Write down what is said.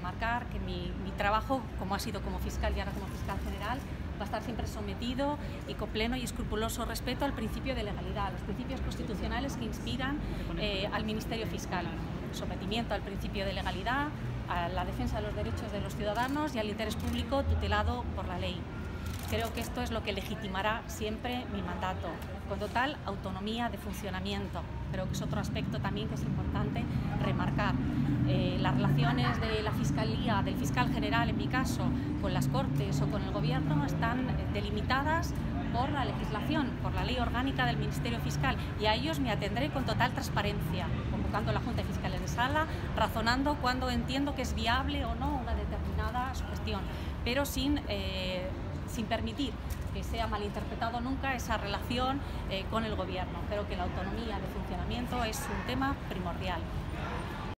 remarcar que mi trabajo, como ha sido como fiscal y ahora como fiscal general, va a estar siempre sometido y con pleno y escrupuloso respeto al principio de legalidad, a los principios constitucionales que inspiran al Ministerio Fiscal. Sometimiento al principio de legalidad, a la defensa de los derechos de los ciudadanos y al interés público tutelado por la ley. Creo que esto es lo que legitimará siempre mi mandato, con total autonomía de funcionamiento. Creo que es otro aspecto también que es importante remarcar. Las relaciones de la Fiscalía, del fiscal general en mi caso, con las Cortes o con el Gobierno están delimitadas por la legislación, por la Ley Orgánica del Ministerio Fiscal, y a ellos me atendré con total transparencia, convocando a la Junta de Fiscales de Sala, razonando cuando entiendo que es viable o no una determinada sugestión, pero sin permitir que sea malinterpretado nunca esa relación con el Gobierno. Creo que la autonomía de funcionamiento es un tema primordial.